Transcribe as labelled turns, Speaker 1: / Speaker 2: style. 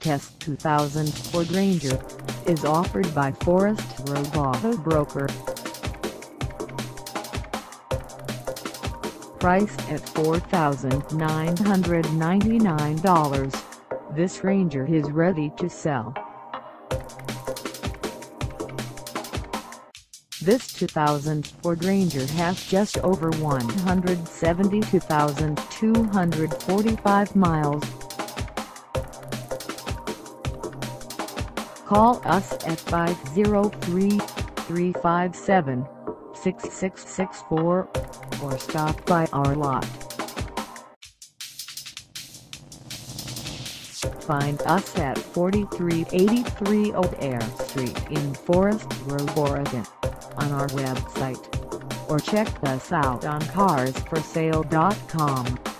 Speaker 1: Test 2000 Ford Ranger is offered by Forest Road Auto Broker. Priced at $4,999, this Ranger is ready to sell. This 2000 Ford Ranger has just over 172,245 miles. Call us at 503-357-6664 or stop by our lot. Find us at 4383 O'Hare Street in Forest Grove, Oregon, on our website, or check us out on carsforsale.com.